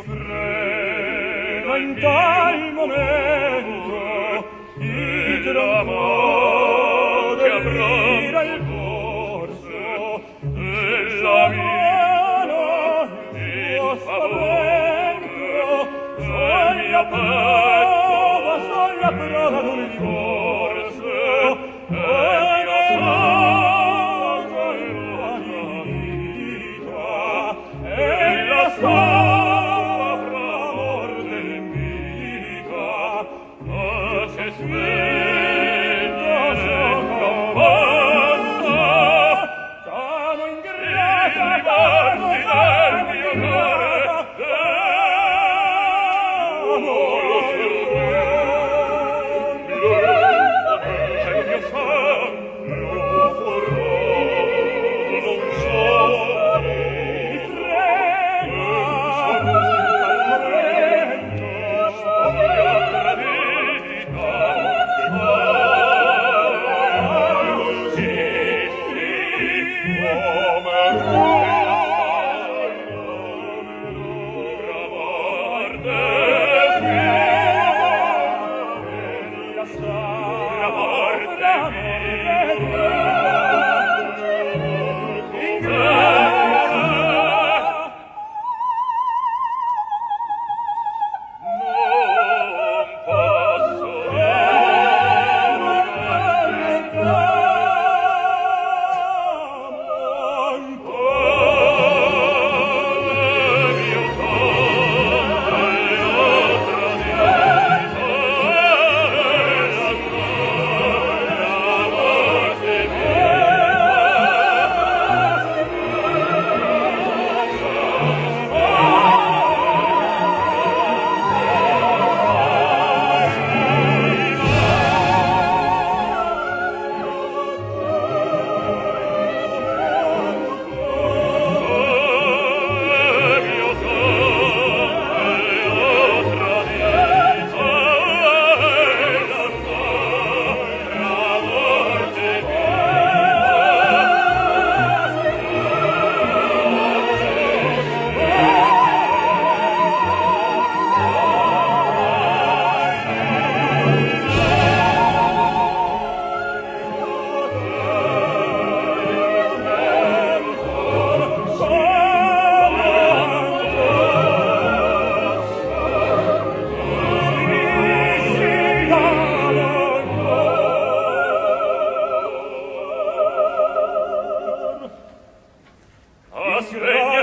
frena in tal momento il tramo che aprira il corso e la mano il spavento soglia prova d'un ricorso e la salva la vita e la salva fra morte e vita ma se sveglia scampassa siamo in grata ribarsi del mio cuore amore c'è il mio sangue lo vorrò non so mi frena al momento soglia tradita Aspetta